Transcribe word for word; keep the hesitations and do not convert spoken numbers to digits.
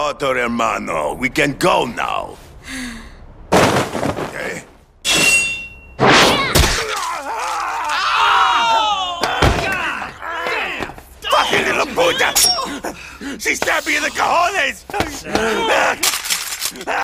Otto hermano, we can go now. Okay? Fucking little puta! She stabbed me in the cojones!